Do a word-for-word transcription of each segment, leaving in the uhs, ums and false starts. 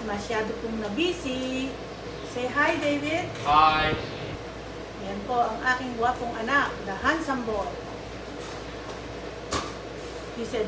masyado pong na-busy. Say hi, David. Hi. Yan po ang aking gwapong anak, the handsome boy. He said,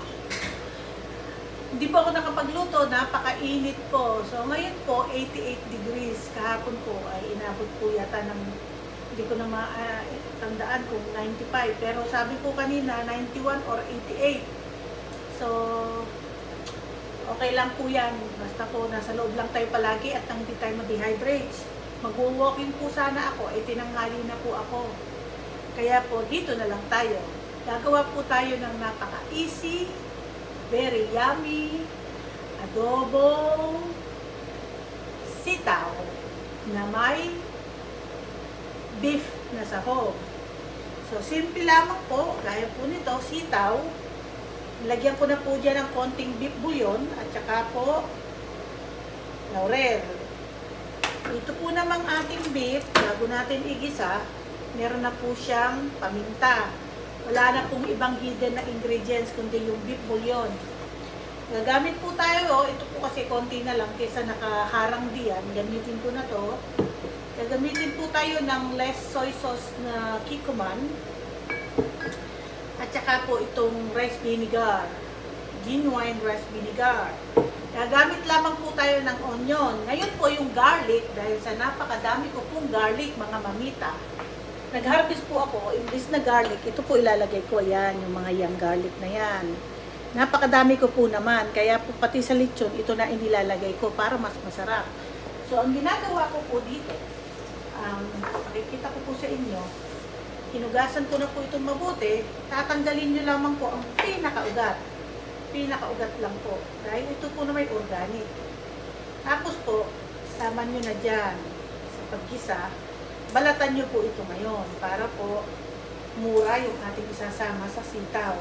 hindi po ako nakapagluto, napakainit po. So ngayon po, eighty-eight degrees. Kahapon po ay inabot po yata ng, hindi ko na matandaan kung ninety-five. Pero sabi po kanina, ninety-one or eighty-eight. So, okay lang po yan. Basta po, nasa loob lang tayo palagi at hindi tayo ma-dehydrates. Mag-walking po sana ako, ay tinanghali na po ako. Kaya po, dito na lang tayo. Gagawa po tayo ng napaka-easy, very yummy, adobo, sitaw, na may beef na sahog. So, simple lamang po, gaya po nito, sitaw. Lagyan ko na po dyan ng konting beef bouillon at saka po laurel. Ito po namang ating beef, bago natin igisa, meron na po siyang paminta. Wala na pong ibang hidden na ingredients kundi yung beef bouillon. Gagamit po tayo, ito po kasi konti na lang kaysa nakaharang diyan. Gamitin ko na to. Gagamitin po tayo ng less soy sauce na kikkoman. At saka po itong rice vinegar, genuine rice vinegar. Gagamit lamang po tayo ng onion. Ngayon po yung garlic, dahil sa napakadami ko pong garlic, mga mamita. Nag-harvest po ako, imbis na garlic, ito po ilalagay ko, yan, yung mga young garlic na yan. Napakadami ko po naman, kaya po pati sa lechon, ito na inilalagay ko para mas masarap. So, ang ginagawa ko po dito, um, makikita ko po sa inyo, hinugasan ko na po itong mabuti, tatanggalin nyo lamang po ang pinakaugat. Pinakaugat lang po. Dahil ito po na may organic. Tapos po, sama nyo na dyan sa paggisa. Balatan nyo po ito ngayon para po mura yung ating isasama sa sitaw.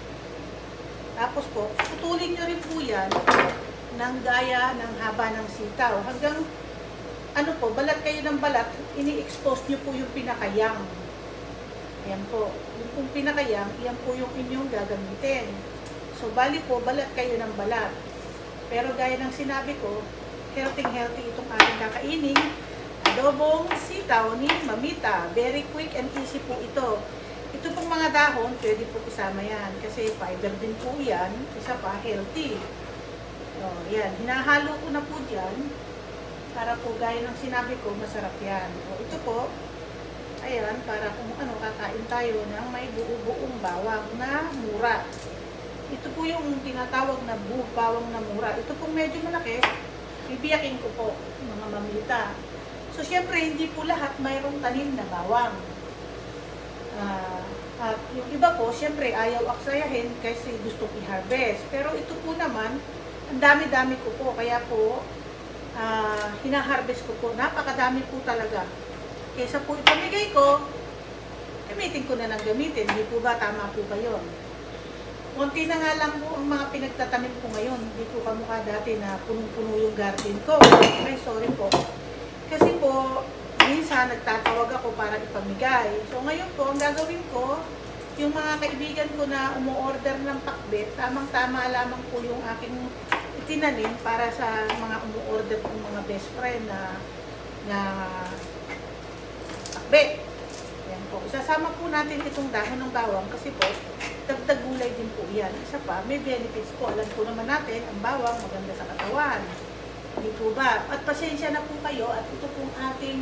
Tapos po, putulin nyo rin po yan ng gaya ng haba ng sitaw. Hanggang, ano po, balat kayo ng balat, ini-expose nyo po yung pinakayang. Ayan po. Yung kung pinakayang, yan po yung inyong gagamitin. So, bali po, balat kayo ng balat. Pero gaya ng sinabi ko, healthy-healthy itong ating kakainin. Adobong sitaw ni Mamita. Very quick and easy po ito. Ito pong mga dahon, pwede po isama yan. Kasi fiber din po yan. Isa pa, healthy. So, yan. Hinahalo ko na po dyan. Para po, gaya ng sinabi ko, masarap yan. O, ito po, ayan, para kung ano, kakain tayo ng may buo-buong bawang na mura. Ito po yung tinatawag na buong bawang na mura. Ito pong medyo malaki, bibiyakin ko po, mga mamita. So, syempre, hindi po lahat mayroong tanim na bawang. Uh, at yung iba po, syempre, ayaw aksayahin kasi gusto i-harvest. Pero ito po naman, ang dami-dami ko po. Kaya po, uh, hina-harvest ko po. Napakadami po talaga. Kaysa po ipamigay ko, gamitin ko na ng gamitin. Hindi po ba? Tama po ba yun? Konti na nga lang po ang mga pinagtatanim ko ngayon. Hindi po kamukha dati na punong-puno yung garden ko. Ay, sorry po. Kasi po, minsan nagtatawag ako para ipamigay. So ngayon po, ang gagawin ko, yung mga kaibigan ko na umu-order ng pakbet, tamang-tama lamang po yung aking itinanim para sa mga umu-order kong mga best friend na, na pakbet. Yan po. Isasama po natin itong dahon ng bawang kasi po, dagdag gulay din po yan. Isa pa, may benefits po. Alam po naman natin, ang bawang maganda sa katawan. Hindi po ba? At pasensya na po kayo at ito pong ating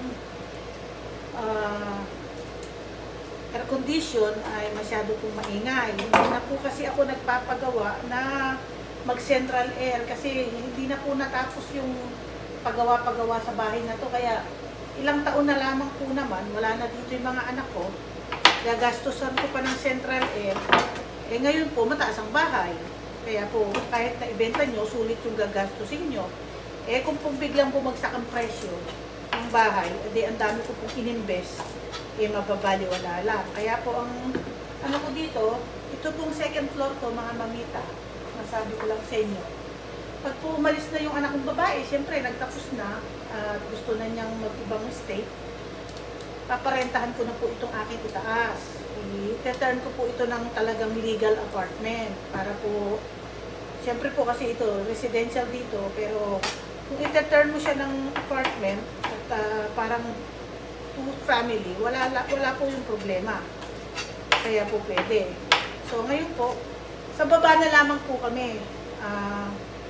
uh, air condition ay masyado pong maingay. Hindi na po kasi ako nagpapagawa na mag-central air kasi hindi na po natapos yung pagawa-pagawa sa bahay na to. Kaya ilang taon na lamang po naman, wala na dito yung mga anak ko. Gagastusan ko pa ng central air. Eh ngayon po, mataas ang bahay. Kaya po, kahit na ibenta nyo, sulit yung gagastusin nyo. Eh kung pong biglang bumagsak ang presyo ng bahay, edi ang dami ko pong ininvest, eh mababaliwala lang. Kaya po ang, ano ko dito, ito pong second floor ko, mga mamita. Masabi ko lang sa inyo. Pag po umalis na yung anak kong babae, siyempre nagtapos na, at uh, gusto na niyang mag-ibang state, paparentahan ko na po itong aking itaas. I-turn ko po ito ng talagang legal apartment para po Siyempre po kasi ito, residential dito, pero kung ita-turn mo siya ng apartment at uh, parang two family, wala, wala po yung problema. Kaya po pwede. So ngayon po, sa baba na lamang po kami. Uh,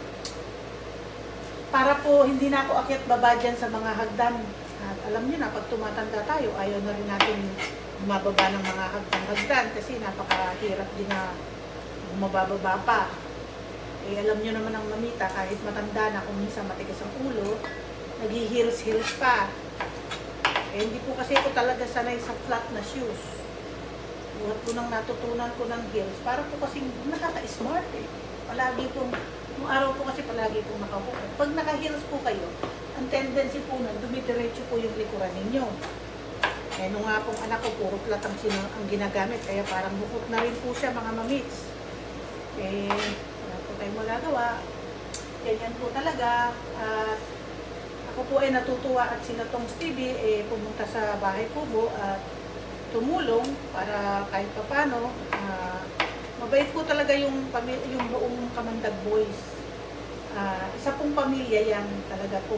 para po hindi na ako akyat baba dyan sa mga hagdan. At alam niyo na, pag tumatanda tayo, ayaw na rin natin bumababa ng mga hagdan-hagdan kasi napakahirap din na bumababa pa. Eh, alam niyo naman ang mamita, kahit matanda na, kung minsan matigas ang ulo, nag-heels-heels pa. Eh, hindi po kasi ako talaga sanay sa flat na shoes. Buhat ko nang natutunan ko ng heels, para po kasi nakaka-smart eh. Palagi pong, nung araw po kasi palagi pong nakahukot. Pag naka-heels po kayo, ang tendency po nun, dumidiretso po yung likuran ninyo. Eh, nung nga pong anak ko, puro flat ang, ang ginagamit, kaya parang bukot na rin po siya, mga mamits. Eh, wala po tayong magagawa. Ganyan po talaga. At ako po ay natutuwa at sila tong Stevie eh, pumunta sa bahay kubo at tumulong para kahit papano. Uh, mabait po talaga yung, yung buong Kamandag Boys. Uh, isa pong pamilya yan talaga pong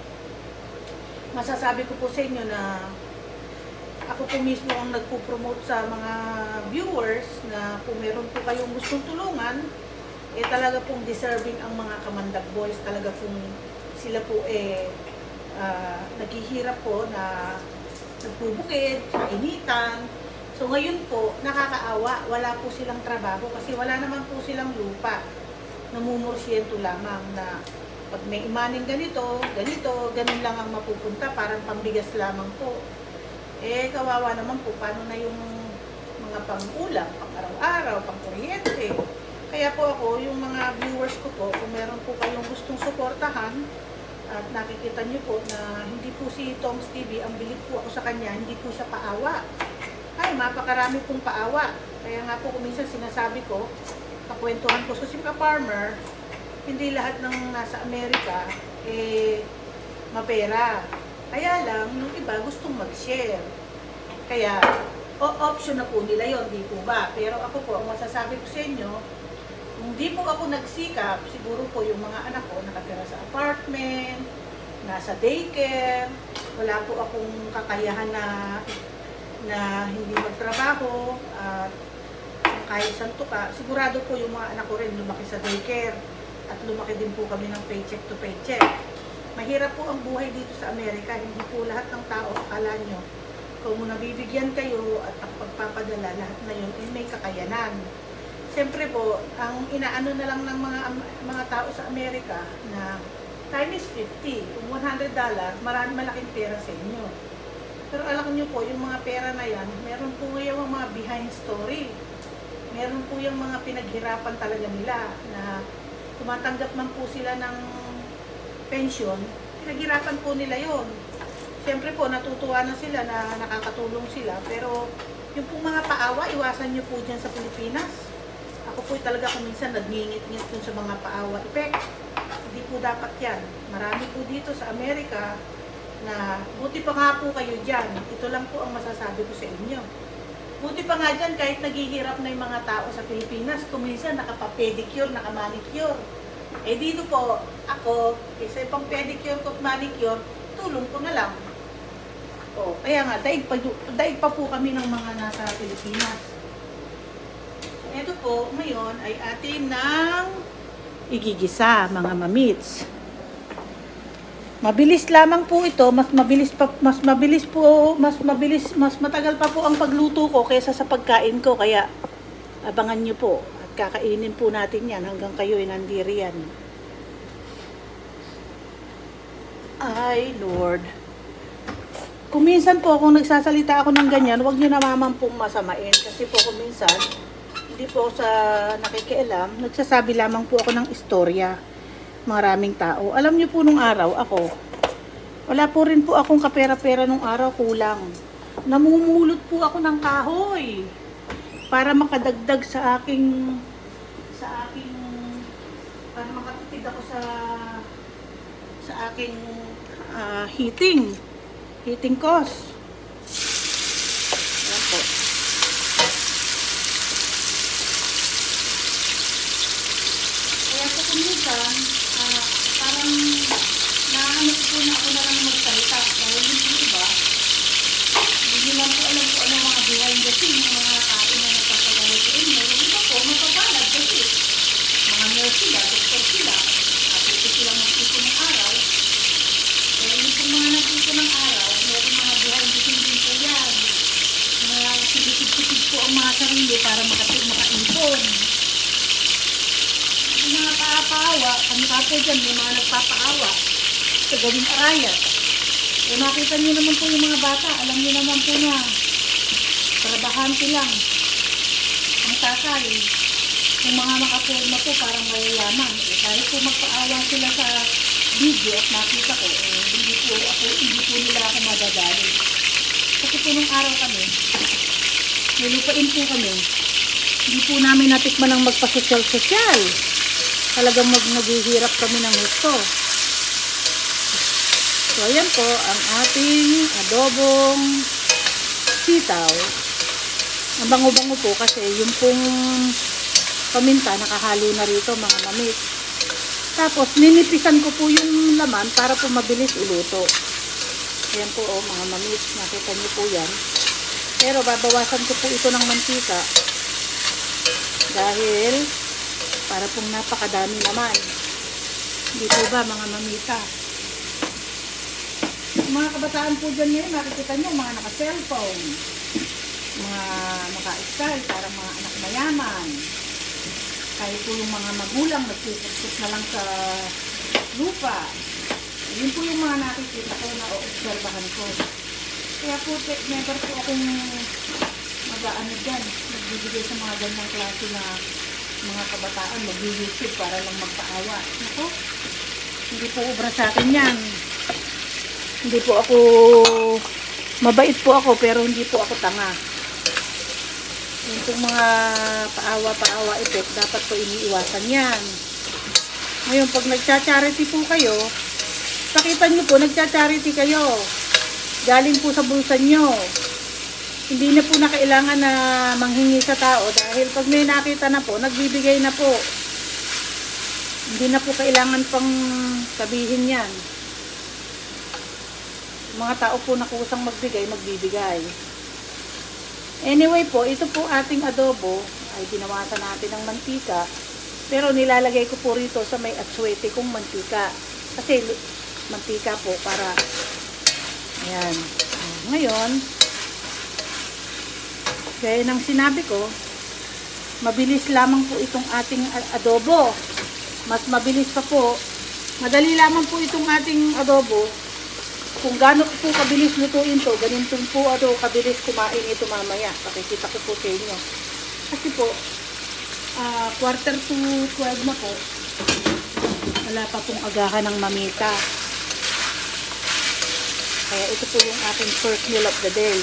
masasabi ko po sa inyo na ako po mismo ang nagpo-promote sa mga viewers na kung meron po kayong gustong tulungan, eh talaga pong deserving ang mga Kamandag Boys. Talaga pong sila po eh uh, naghihirap po na nagbubukid, kainitan. So ngayon po, nakakaawa, wala po silang trabaho kasi wala naman po silang lupa. Namumursyento lamang na pag may imaning ganito, ganito, ganun lang ang mapupunta, parang pambigas lamang po. Eh, kawawa naman po, paano na yung mga pang-ulam, pang-araw-araw, pang-kuryente. Kaya po ako, yung mga viewers ko po, kung meron po kayong gustong suportahan, at nakikita nyo po na hindi po si Tom's T V, ang bilib po ako sa kanya, hindi po siya paawa. Ay, mapakarami pong paawa. Kaya nga po, kuminsan sinasabi ko, kakwentuhan ko sa si ka-farmer, hindi lahat ng nasa Amerika, eh, mapera. Kaya lang, yung iba gustong mag-share. Kaya, o option na po nila yon, di po ba? Pero ako po, ang masasabi ko sa inyo, kung di po ako nagsikap, siguro po yung mga anak ko nakatira sa apartment, nasa daycare, wala po akong kakayahan na, na hindi magtrabaho, at kahit santo ka, sigurado po yung mga anak ko rin lumaki sa daycare, at lumaki din po kami ng paycheck to paycheck. Mahirap po ang buhay dito sa Amerika. Hindi po lahat ng tao, akala nyo, kung nabibigyan kayo at ang pagpapadala, lahat na yun, eh, may kakayanan. Siyempre po, ang inaano na lang ng mga mga tao sa Amerika na time is fifty. Kung one hundred dollars, maraming malaking pera sa inyo. Pero alam nyo po, yung mga pera na yan, meron po yung mga behind story. Meron po yung mga pinaghirapan talaga nila na tumatanggap man po sila ng pension, pinaghirapan po nila yon. Siyempre po, natutuwa na sila na nakakatulong sila, pero yung pong mga paawa, iwasan nyo po dyan sa Pilipinas. Ako po talaga kung minsan nagngingit-ngit dun sa mga paawa effect. Hindi po dapat yan. Marami po dito sa Amerika na buti pa nga po kayo dyan. Ito lang po ang masasabi ko sa inyo. Buti pa nga dyan, kahit naghihirap na yung mga tao sa Pilipinas, kung minsan nakapa-pedicure, nakamanicure. Eh dito po, ako, isa pang pedicure ko at manicure, tulong ko na lang. O, kaya nga, daig pa, daig pa po kami ng mga nasa Pilipinas. So, ito po, ngayon ay atin ng igigisa, mga mamits. Mabilis lamang po ito, mas mabilis pa, mas mabilis po, mas mabilis, mas matagal pa po ang pagluto ko kaysa sa pagkain ko, kaya abangan nyo po. Kakainin po natin yan hanggang kayo ay nandiriyan. Ay, Lord. Kung minsan po, kung nagsasalita ako ng ganyan, huwag nyo naman pong masamain. Kasi po, kung minsan, hindi po sa nakikialam, nagsasabi lamang po ako ng istorya. Maraming tao. Alam nyo po nung araw, ako, wala po rin po akong kapera-pera nung araw, kulang. Namumulot po ako ng kahoy para makadagdag sa aking sa aking para makatipid ako sa sa aking uh, heating heating cost. Ayan po. Kaya mga sarili para makati- makaipon. Yung mga paapaawa, kami ka po dyan, yung mga nagpapaawa sa gawing arayat. E makita niyo naman po yung mga bata, alam niyo naman po na trabahante lang ang tatay. Yung mga makapulma po parang mayayaman. E kahit po magpaawa sila sa video at nakita ko, eh, hindi po ako, hindi po nila ako madadali. Kasi po nung araw kami, nilupain po kami, hindi po namin natikman ng magpasosyal-sosyal. Talagang mag naghihirap kami ng gusto. So, ayan po ang ating adobong sitaw. Ang bango-bango po kasi yung pong paminta nakahalo na rito mga mamit. Tapos, ninipisan ko po yung laman para po mabilis iluto. Ayan po oh, mga mamit. Nakita niyo po yan. Pero babawasan ko po ito ng mantika. Dahil para pong napakadami naman. Hindi po ba mga mamita? Mga kabataan po dyan ngayon, makikita nyo, mga naka-cellphone, mga naka-style, parang mga anak mayaman. Kahit po yung mga magulang, nagsisustos na lang sa lupa. Yun po yung mga nakikita ko na obserbahan ko. Kaya po, never po akong mag-aano dyan, nagbibigay sa mga ganyang klase na mga kabataan, mag-YouTube para lang magpaawa. Nako, hindi po obra sa akin yan. Hindi po ako, mabait po ako, pero hindi po ako tanga. Yung pong mga paawa-paawa effect, dapat po iniiwasan yan. Ngayon, pag nagcha-charity po kayo, pakita nyo po, nagcha-charity kayo. Galing po sa bulsa nyo. Hindi na po na kailangan na manghingi sa tao dahil pag may nakita na po, nagbibigay na po. Hindi na po kailangan pang sabihin yan. Mga tao po na kusang magbigay, magbibigay. Anyway po, ito po ating adobo ay binawasan natin ng mantika. Pero nilalagay ko po rito sa may atsuete kong mantika. Kasi mantika po para ayan. Ngayon, gaya ng sinabi ko, mabilis lamang po itong ating adobo. Mas mabilis pa po. Madali lamang po itong ating adobo. Kung gaano po kabilis lutuin to, ganito po ato kabilis kumain ito mamaya. Pakikita ko po sa inyo. Kasi po, uh, quarter to twelve na po, wala pa pong agahan ng mamita. Kaya ito po yung ating first meal of the day.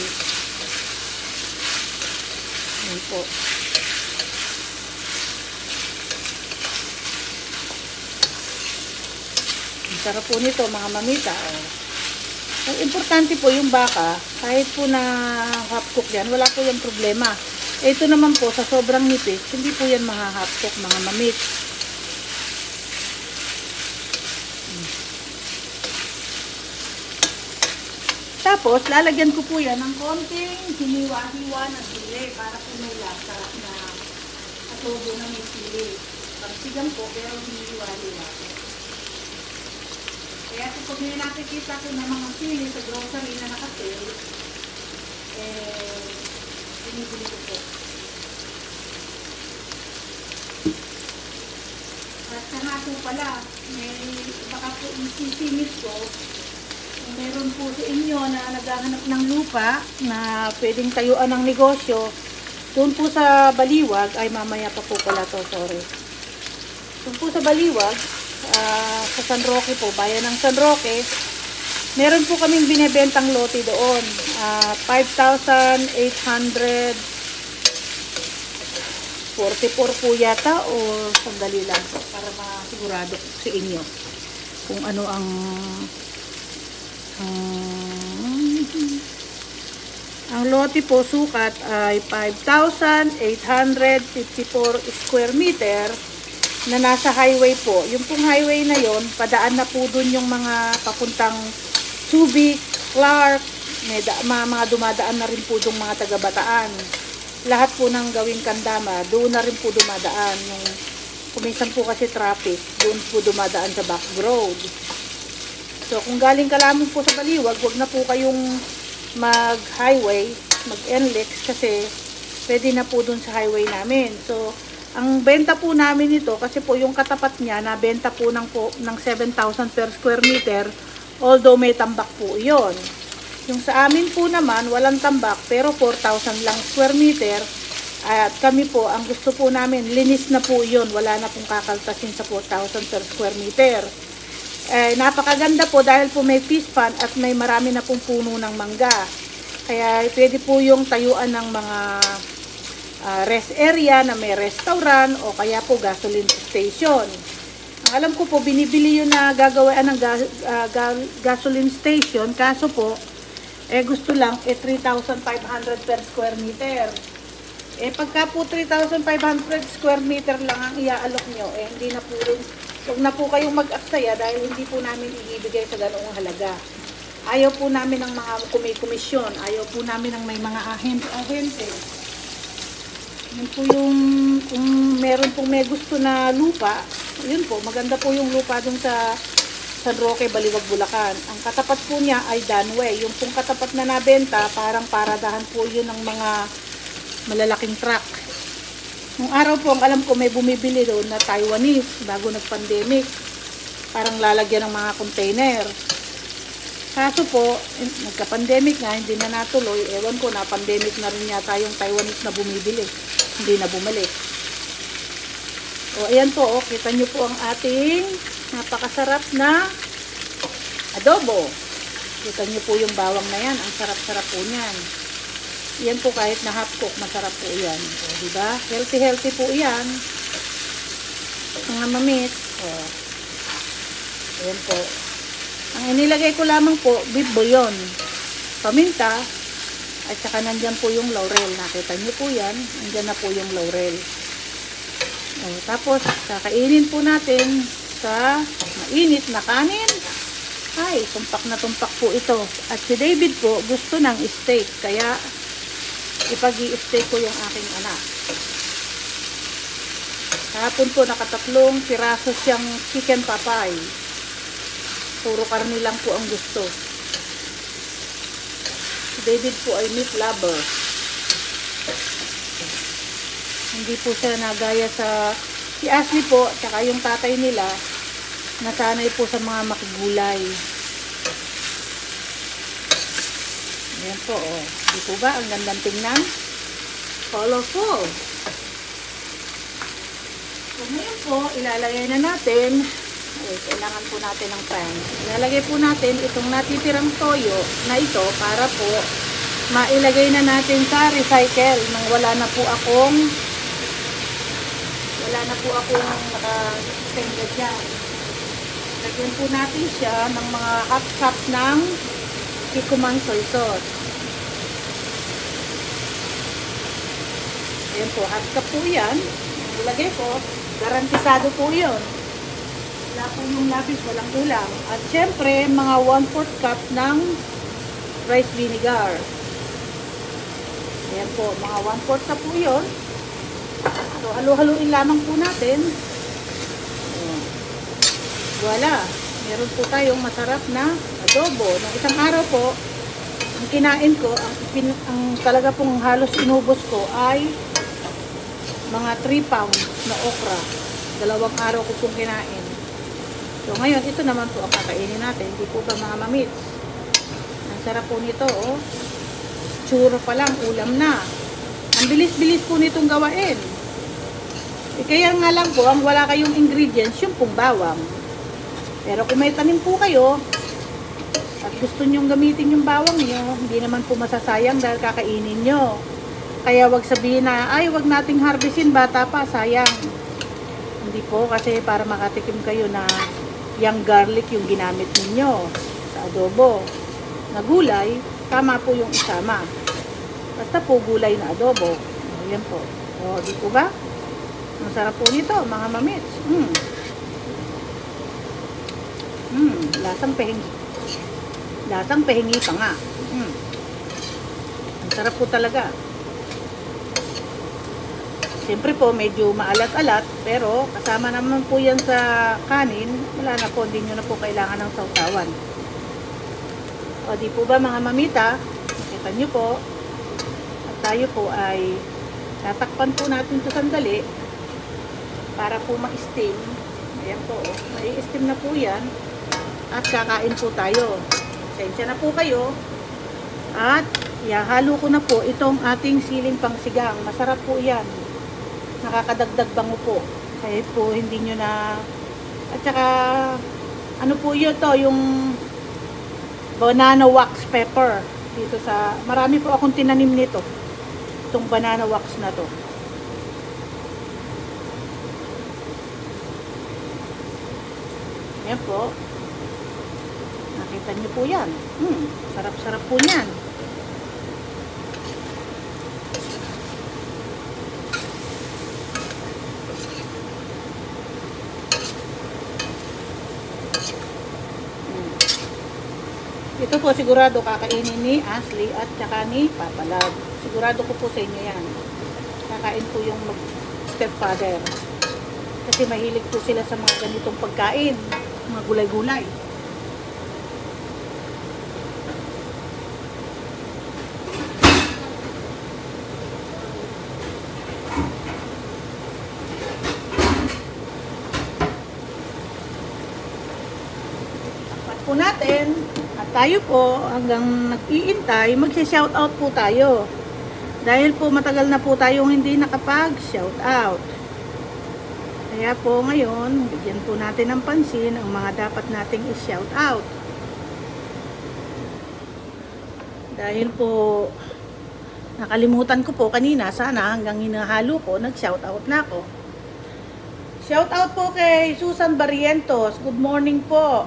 Ayan po. Ang sarap po nito mga mamita. Oh. Ang importante po yung baka, kahit po na half cook yan, wala po yung problema. Ito naman po, sa sobrang nipis, hindi po yan maha-half cook mga mamit. Tapos, lalagyan ko po yan ng konting hiniwa-hiwa na sili para po may lasa na atubo na may sili. Pagsigang po, pero hiniwa-hiwa po. Kaya kapag may nakikita ko na mga sili sa grocery na nakasale, eh, binibili ko po. At saka po pala, may baka po isisingit ko, meron po sa inyo na naghahanap ng lupa na pwedeng tayuan ng negosyo. Doon po sa Baliwag, ay mamaya pa po pala to, sorry. Doon po sa Baliwag, uh, sa San Roque po, bayan ng San Roque, meron po kaming binebentang lote doon. Uh, five thousand eight hundred forty-four po yata o sandali lang po para masigurado sa inyo kung ano ang Um, ang lote po sukat ay five thousand eight hundred fifty-four square meter na nasa highway po. Yung pong highway na yon, padaan na po dun yung mga papuntang Subic, Clark, may da, mga, mga dumadaan na rin po dun mga taga-Bataan. Lahat po ng gawing Kandama, doon na rin po dumadaan. Yung kuminsan po kasi traffic, doon po dumadaan sa back road. So, kung galing ka lamang po sa Baliwag, huwag na po kayong mag-highway, mag-N L E X kasi pwede na po dun sa highway namin. So, ang benta po namin ito, kasi po yung katapat niya, na benta po ng, po, ng seven thousand per square meter, although may tambak po yon. Yung sa amin po naman, walang tambak, pero four thousand lang square meter. At kami po, ang gusto po namin, linis na po yon, wala na pong kakaltasin sa four thousand per square meter. Eh, napakaganda po dahil po may fish pond at may marami na pong puno ng mangga. Kaya pwede po yung tayuan ng mga uh, rest area na may restaurant o kaya po gasoline station. Ang alam ko po, binibili yun na gagawin ng gas, uh, gasoline station, kaso po, eh gusto lang, eh three thousand five hundred per square meter. Eh pagka po three thousand five hundred square meter lang ang iaalok nyo, eh hindi na po rin, huwag na po kayong mag-aksaya dahil hindi po namin ibibigay sa ganoong halaga. Ayaw po namin ng mga kumikomisyon, ayaw po namin ng may mga ahente-ahente. Yun po yung, kung meron pong may gusto na lupa, yun po, maganda po yung lupa dun sa San Roque, Baliwag, Bulacan. Ang katapat po niya ay Danway. Yung pong katapat na nabenta, parang paradahan po yun ng mga malalaking truck. Nung araw po, ang alam ko may bumibili doon na Taiwanese bago nag-pandemic. Parang lalagyan ng mga container. Kaso po, nagka-pandemic nga, hindi na natuloy. Ewan ko na, pandemic na rin yata yung Taiwanese na bumibili. Hindi na bumalik. O, ayan po, oh, kita nyo po ang ating napakasarap na adobo. Kita nyo po yung bawang na yan. Ang sarap-sarap po niyan. Yan po kahit na half cook, masarap po yan. O, diba? Healthy, healthy po yan. Mga mamit. O, ayan po. Ang inilagay ko lamang po, beef bouillon, paminta, at saka nandyan po yung laurel. Nakita nyo po yan. Nandyan na po yung laurel. O, tapos, kakainin po natin sa mainit na kanin. Ay, tumpak na tumpak po ito. At si David po, gusto ng steak. Kaya, ipag-i-steak ko yung aking anak. Kahapon po, nakatatlong piraso siyang chicken papay. Puro karni lang po ang gusto. Si David po ay meat lover. Hindi po siya nagaya sa... Si Ashley po, tsaka yung tatay nila, nasanay po sa mga makigulay. Ayan po, oh. Di po ba? Ang gandang tingnan. Colorful. So, ngayon po, ilalagay na natin. Ay, kailangan po natin ng pan. Ilalagay po natin itong natitirang toyo na ito para po mailagay na natin sa recycle nang wala na po akong wala na po akong naka-standard dyan. Lagyan po natin siya ng mga half cup ng Kikkoman soy sauce. Ayan po, half cup po yan. Ilagay po, garantisado po yun. Wala po yung labis, walang ulam. At syempre, mga one fourth cup ng rice vinegar. Ayan po, mga one fourth cup po yun. So, halo-haloin lamang po natin. Ayan. Voila! Meron po tayong masarap na adobo. Nung isang araw po, ang kinain ko, ang, pin, ang talaga pong halos inubos ko ay mga three pounds na okra. Dalawang araw ko pong kinain. So, ngayon, ito naman po ang kakainin natin. Hindi po ba mga mamits? Ang sarap po nito, oh. Churro pa lang, ulam na. Ang bilis-bilis po nitong gawain. E kaya nga lang po, ang wala kayong ingredients, yung pong bawang. Pero kung may tanim po kayo, at gusto nyong gamitin yung bawang nyo, hindi naman po masasayang dahil kakainin nyo. Kaya wag sabihin na, ay wag nating harvestin, bata pa, sayang. Hindi po, kasi para makatikim kayo na yung garlic yung ginamit ninyo sa adobo. Na gulay, tama po yung isama. Basta po gulay na adobo. O, yan po. O, di po ba? Ang sarap po nito, mga mamits. Mm. Mm, lasang pehingi. Lasang pehingi pa nga. Mm. Ang sarap po talaga. Siyempre po, medyo maalat-alat, pero kasama naman po yan sa kanin, wala na po, hindi nyo na po kailangan ng sausawan. O, di po ba mga mamita, nakita nyo po, at tayo po ay Tatakpan po natin ito sandali para po ma-steam. Ayan po, oh. Mai-steam na po yan. At kakain po tayo. Sensya na po kayo. At ihahalo ko na po itong ating siling pangsigang. Masarap po yan. Nakakadagdag bango po. Kahit po hindi nyo na... At saka, ano po yun to, yung banana wax pepper. Dito sa... Marami po akong tinanim nito. Itong banana wax na to. Ayan po. Nakita niyo po yan. Hmm, sarap-sarap po yan. Hmm. Ito po sigurado kakainin ni Ashley at saka ni Papa Love. Sigurado ko po sa inyo yan. Kakain po yung stepfather. Kasi mahilig po sila sa mga ganitong pagkain. Mga gulay-gulay. Tapat po natin. At tayo po, hanggang nag-iintay, mag-shoutout po tayo. Dahil po matagal na po tayong hindi nakapag-shoutout. Kaya po ngayon, bigyan po natin ng pansin ang mga dapat nating i-shout out. Dahil po, nakalimutan ko po kanina, sana hanggang hinahalo ko, nag-shout out na ako. Shout out po kay Susan Barrientos. Good morning po.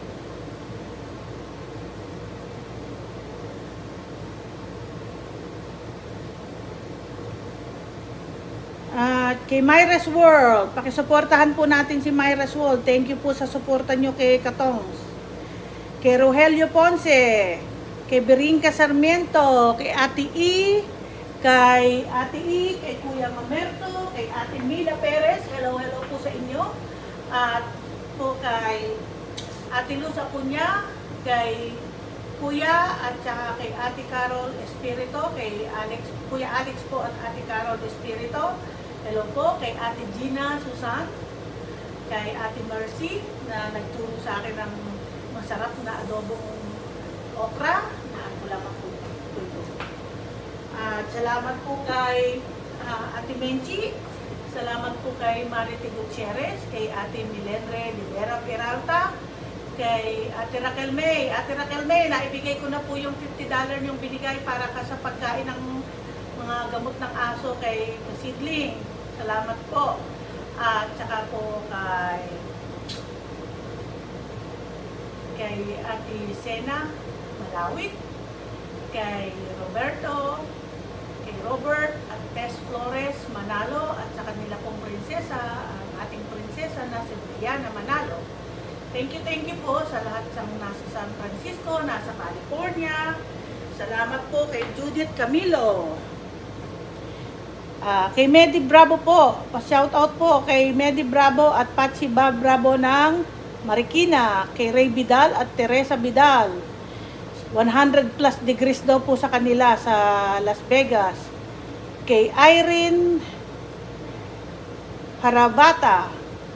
At kay Myra's World, pakisuportahan po natin si Myra's World. Thank you po sa suporta nyo kay Katongs. Kay Rogelio Ponce, kay Berinca Sarmiento, kay Ate E, kay Ate E, kay Kuya Mamerto, kay Ate Mila Perez. Hello, hello po sa inyo. At po kay Ate Luz Acuña, kay Kuya at saka kay Ate Carol Espirito, kay Alex, Kuya Alex po at Ate Carol Espirito. Hello po kay Ate Gina Susan, kay Ate Mercy na nagturo sa akin ng masarap na adobong okra na ako lang ako ito. At salamat po kay uh, Ate Menchi, salamat po kay Marity Gutierrez, kay Ate Milendre Libera Peralta, kay Ate Raquel May. Ate Raquel May, naibigay ko na po yung fifty dollars yung binigay para ka sa pagkain ng mga gamot ng aso kay Kasidling. Salamat po. At saka po kay kay Ate Sena Malawit, kay Roberto, kay Robert at Tess Flores Manalo, at saka nila pong prinsesa, ang ating prinsesa na si Brianna Manalo. Thank you, thank you po sa lahat sa nasa San Francisco, nasa California. Salamat po kay Judith Camilo. Uh, kay Medi Bravo po, pa-shoutout po kay Medi Bravo at Patsy Bob Bravo ng Marikina, kay Ray Vidal at Teresa Vidal. one hundred plus degrees daw po sa kanila sa Las Vegas. Kay Irene Haravata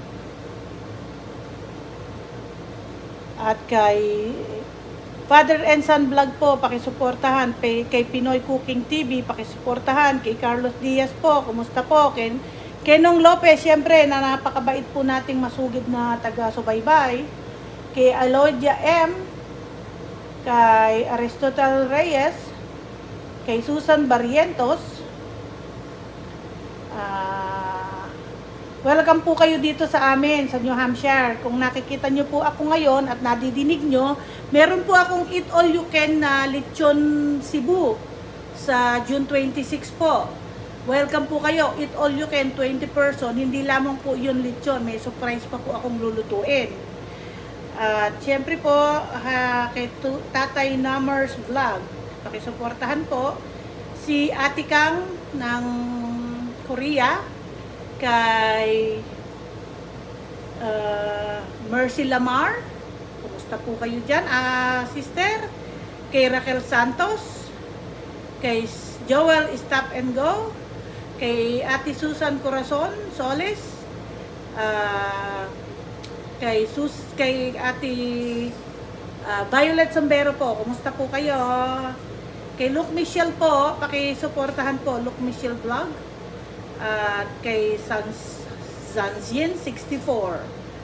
at kay Father and Son Vlog po, pakisuportahan. Kay, kay Pinoy Cooking T V, pakisuportahan. Kay Carlos Diaz po, kumusta po? Kay Kenong Lopez, syempre, na napakabait po nating masugid na taga-subaybay. Kay Alodia M, kay Aristotle Reyes, kay Susan Barrientos. Uh, welcome po kayo dito sa amin, sa New Hampshire. Kung nakikita nyo po ako ngayon at nadidinig nyo, meron po akong Eat All You Can na Lechon Cebu sa June twenty-six po. Welcome po kayo. Eat All You Can, twenty person. Hindi lamang po yun lechon. May surprise pa po akong lulutuin. At uh, syempre po, uh, kay Tatay Namers Vlog, pakisuportahan po. Si Ate Kang ng Korea, kay uh, Mercy Lamar. Kumusta po kayo dyan, uh, sister? Kay Raquel Santos, kay Joel Stop and Go, kay Ate Susan Corazon Soles, uh, kay Sus kay Ate uh, Violet Sambero po, kumusta po kayo? Kay Luke Michelle po, paki-suportahan po Luke Michelle Vlog. At uh, kay Sans Zanzien sixty-four,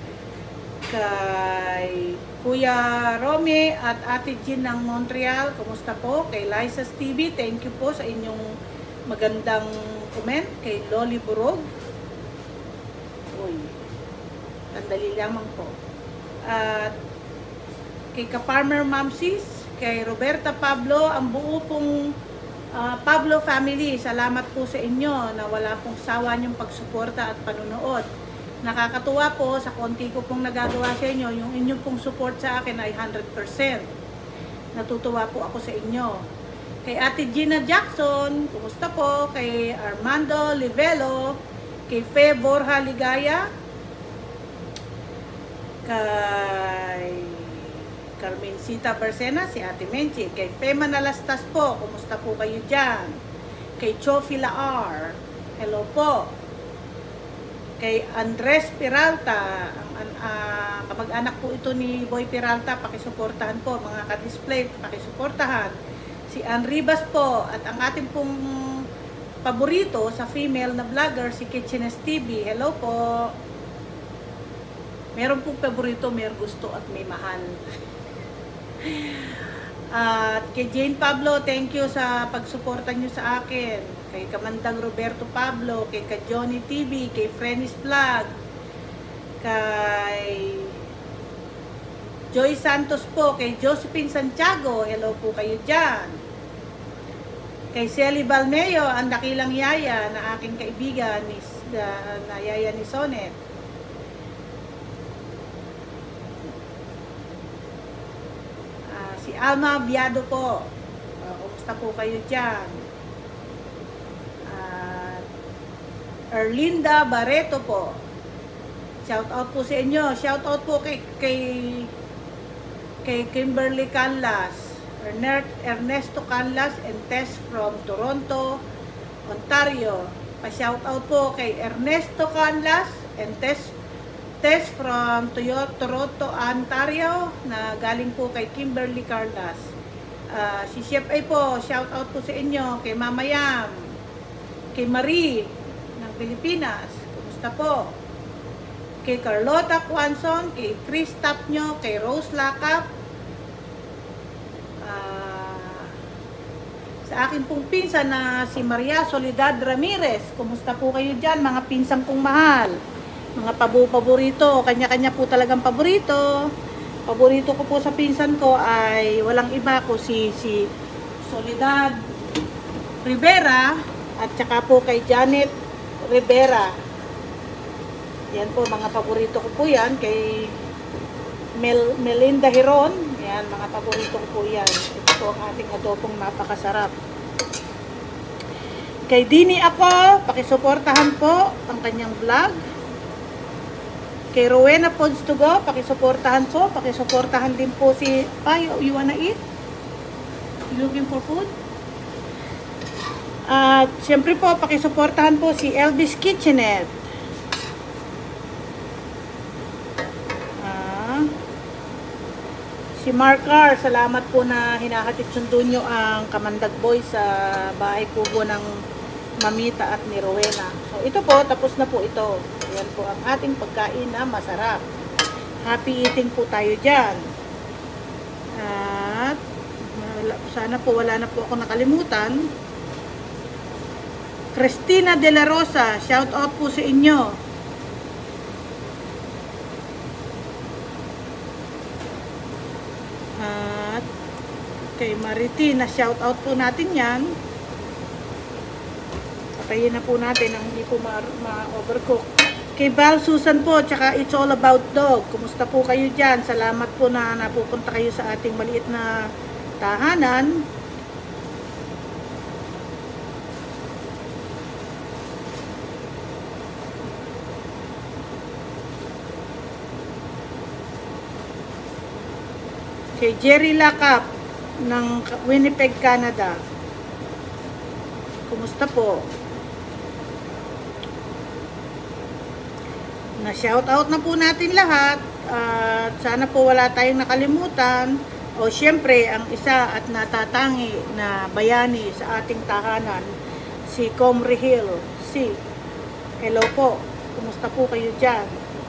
kay Kuya Romy at Ate Jean ng Montreal, kumusta po? Kay Liza's T V, thank you po sa inyong magandang comment. Kay Loli Burog, uy, sandali lamang po. At kay Ka-Farmer Mamsis, kay Roberta Pablo, ang buo pong uh, Pablo family, salamat po sa inyo na wala pong sawa niyong pagsuporta at panunood. Nakakatuwa po sa konti ko pong nagagawa sa inyo, yung inyong pong support sa akin ay one hundred percent. Natutuwa po ako sa inyo. Kay Ate Gina Jackson, kumusta po? Kay Armando Livelo, kay Fe Borja Ligaya, kay Carmencita Barcena, si Ate Menchi, kay Fema Nalastas po, kumusta po kayo dyan? Kay Chofi Laar, hello po. Kay Andres Peralta, ang uh, kamag-anak po ito ni Boy Peralta, pakisuportahan po, mga ka-display, pakisuportahan. Si Ann Ribas po, at ang ating pong paborito sa female na vlogger, si Kitchenes T V, hello po. Meron pong paborito, may gusto at may mahal. At kay Jane Pablo, thank you sa pagsuporta nyo sa akin. Kay Kamandang Roberto Pablo, kay Ka Johnny T V, kay Frenny's Vlog, kay Joy Santos po, kay Josephine Santiago, hello po kayo dyan. Kay Selly Balmeo, ang dakilang yaya na aking kaibigan, ni, uh, na yaya ni Sonet. Si Alma Viado po, uh, kumusta po kayo dyan? At uh, Erlinda Barreto po, shout out po sa inyo. Shout out po kay kay, kay Kimberly Canlas, Ernesto Canlas and Tess from Toronto, Ontario. Pa-shout out po kay Ernesto Canlas and Tess Tess from Toronto, Ontario, na galing po kay Kimberly Carlas. Uh, si Chef A po, shout out po sa inyo. Kay Mama Yam, kay Marie ng Pilipinas, kumusta po? Kay Carlota Quanson, kay Chris Tapnyo, kay Rose Lakap, uh, sa akin pong pinsan na si Maria Soledad Ramirez, kumusta po kayo dyan, mga pinsan kong mahal? Mga pabu-paborito, kanya-kanya po talagang paborito. Paborito ko po sa pinsan ko ay walang iba ko si, si Soledad Rivera at saka po kay Janet Rivera. Yan po, mga paborito ko po yan. Kay Mel, Melinda Hiron, yan, mga paborito ko po yan. Ito po ang ating adobong napakasarap. Kay Dini ako, pakisuportahan po ang kanyang vlog. Kay Rowena Pods to Go, pakisuportahan po. Pakisuportahan din po si Payo. You wanna eat? You looking for food? At syempre po, pakisuportahan po si Elvis Kitchenette. Ah, si Mark Carr, salamat po na hinahatid sundo nyo ang Kamandag Boy sa bahay kubo ng Mamita at ni Rowena. So ito po, tapos na po ito. Yan po ang ating pagkain na masarap. Happy eating po tayo dyan. At sana po wala na po ako nakalimutan. Cristina De La Rosa, shout out po sa inyo. At kay Maritina, shout out po natin yan. Patayin na po natin ang hindi po ma-overcook. Kay Val Susan po, tsaka It's All About Dog. Kumusta po kayo dyan? Salamat po na napupunta kayo sa ating maliit na tahanan. Kay Jerry Lacap ng Winnipeg, Canada. Kumusta po? na shout out na po natin lahat at sana po wala tayong nakalimutan. O syempre, ang isa at natatangi na bayani sa ating tahanan, si Comrie Hill. Si, hello po, kumusta po kayo dyan?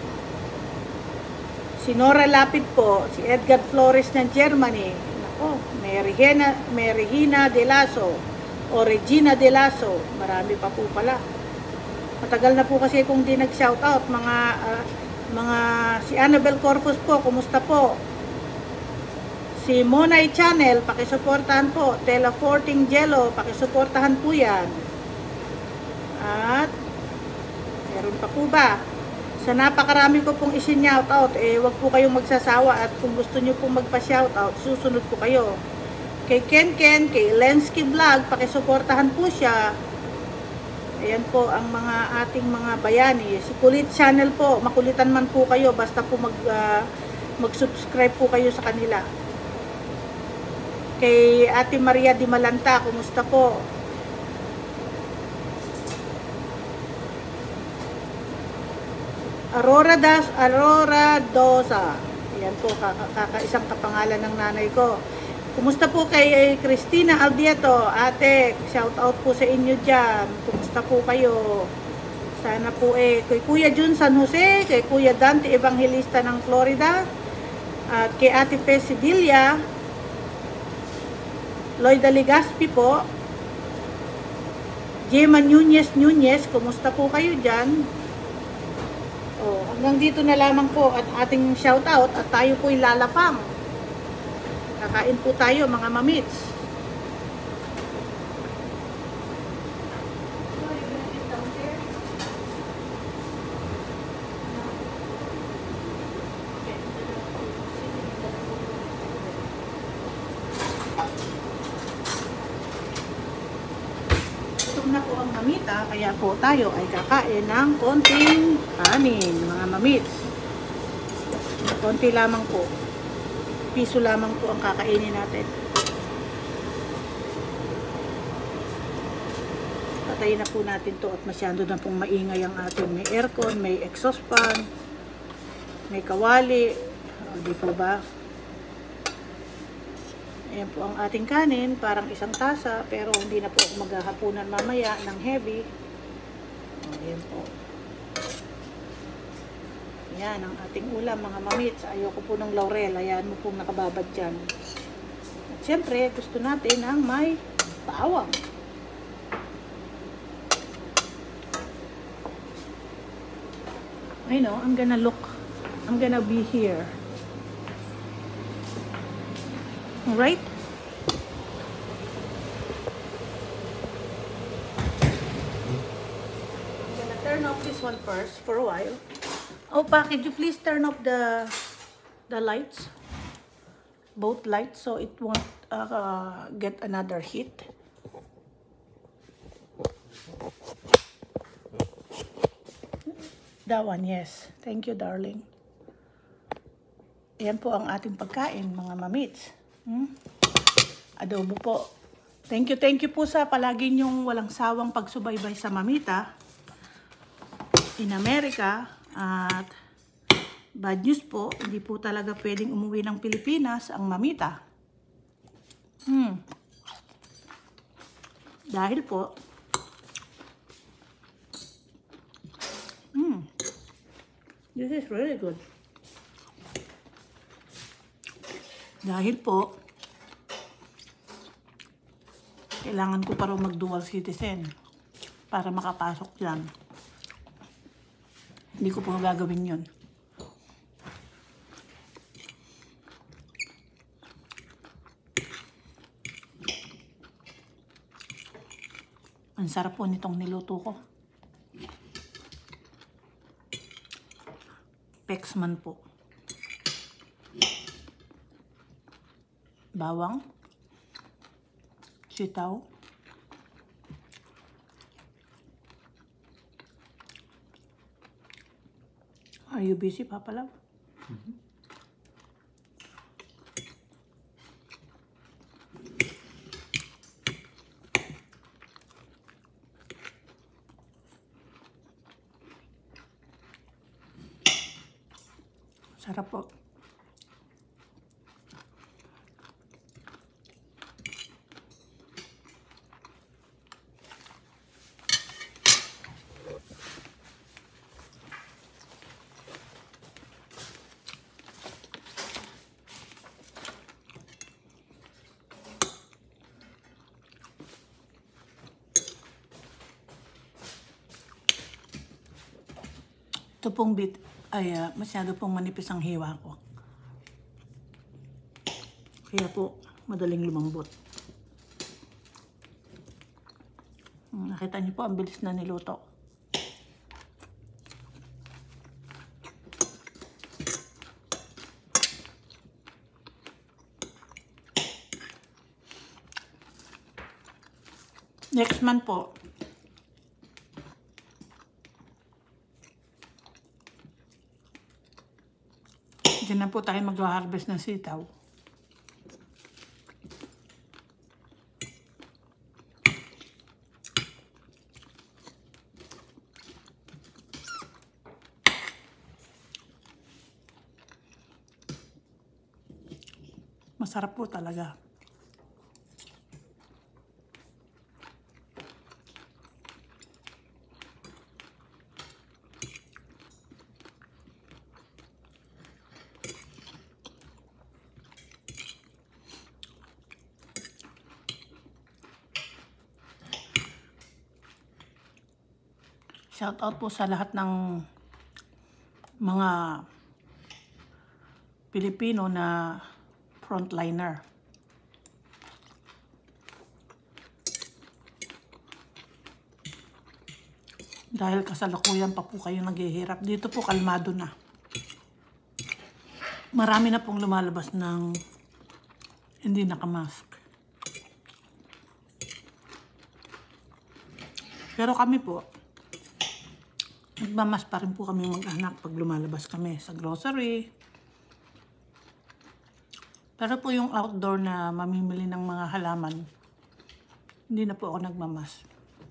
Si Nora Lapid po, si Edgar Flores ng Germany, nako, may Regina, may Regina De Lasso, o Regina De Lasso, marami pa po pala. Matagal na po kasi kung di nag-shoutout, mga, uh, mga, si Annabel Corpus po, kumusta po? Si Monay Channel, pakisuportahan po. Tela Forting Jello, pakisuportahan po yan. At, meron pa po ba? Sa napakarami ko pong isin-shoutout, eh, wag po kayong magsasawa at kung gusto nyo pong magpa-shoutout, susunod po kayo. Kay Ken Ken, kay Lensky Vlog, pakisuportahan po siya. Ayan po ang mga ating mga bayani. Si Kulit Channel po, makulitan man po kayo, basta po mag, uh, mag-subscribe po kayo sa kanila. Kay Ate Maria Di Malanta, kumusta po? Aurora Das, Aurora Dosa. Ayan po, kakaisang kapangalan ng nanay ko. Kumusta po kay Christina Aldieto? Ate, shout out po sa inyo dyan. Kumusta po kayo? Sana po eh, kay Kuya Jun San Jose, kay Kuya Dante Evangelista ng Florida, at kay Ate Pe Sevilla, Lloyda Ligaspi po, Gemma Nunez Nunez, kumusta po kayo dyan? Oh, hanggang dito na lamang po at ating shout out at tayo po'y lalapang. Kakain po tayo mga mamits. Na po ang mamita, kaya po tayo ay kakain ng konting kanin, mga mamits. Konti lamang po. Piso lamang po ang kakainin natin. Patayin na po natin to at masyado na pong maingay ang atin. May aircon, may exhaust fan, may kawali. O, di po ba? Ayan po ang ating kanin, parang isang tasa, pero hindi na po ako maghahapunan mamaya ng heavy. Ayan po. Ayan ang ating ulam, mga mamits. Ayoko po ng laurel, ayan mo pong nakababad dyan. At syempre, gusto natin ang may bawang. I know, I'm gonna look, I'm gonna be here. Alright? I'm gonna turn off this one first for a while. Opa, could you please turn off the the lights? Both lights so it won't uh, uh, get another heat. That one, yes. Thank you, darling. Ayan po ang ating pagkain, mga mamits. Hmm? Adobo po. Thank you, thank you po sa palagi nyong walang sawang pagsubaybay sa mamita in America. At bad news po, hindi po talaga pwedeng umuwi ng Pilipinas ang mamita. Hmm. Dahil po, hmm, this is really good. Dahil po, kailangan ko pa rin mag-dual citizen para makapasok dyan. Hindi ko po gagawin yun. Ang sarap po nitong niluto ko. Pexman po. Bawang, sitaw, are you busy, Papa Love? Mm-hmm. Sarap po. Ito pong bit ay uh, masyado pong manipis ang hiwa ko. Kaya po madaling lumambot. Nakita niyo po ang bilis na niluto. Next month po, diyan na po tayo mag-harvest ng sitaw. Masarap po talaga. Shout out po sa lahat ng mga Pilipino na frontliner. Dahil kasalukuyan pa po kayo naghihirap. Dito po kalmado na. Marami na pong lumalabas ng hindi nakamask. Pero kami po, nagmamas pa rin po kami mag-anak pag lumalabas kami sa grocery. Pero po yung outdoor na mamimili ng mga halaman, hindi na po ako nagmamas.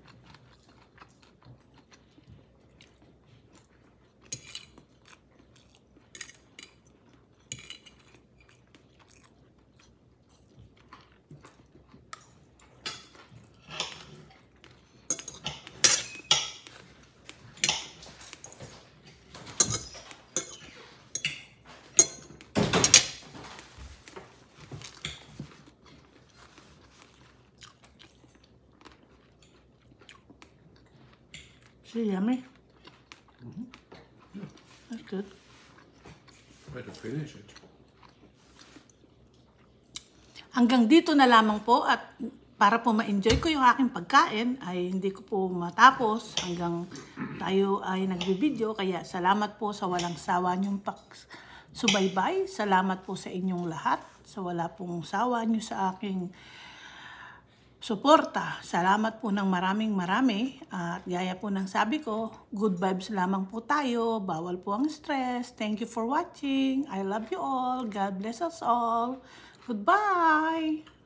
See, yummy. Mm-hmm. Yeah. That's good. Way to finish it. Hanggang dito na lamang po at para po ma-enjoy ko yung aking pagkain ay hindi ko po matapos hanggang tayo ay nagbibideo. Kaya salamat po sa walang sawa niyong subaybay. Salamat po sa inyong lahat. Sa wala pong sawa niyo sa aking suporta. Salamat po ng maraming marami. At gaya po ng sabi ko, good vibes lamang po tayo. Bawal po ang stress. Thank you for watching. I love you all. God bless us all. Goodbye!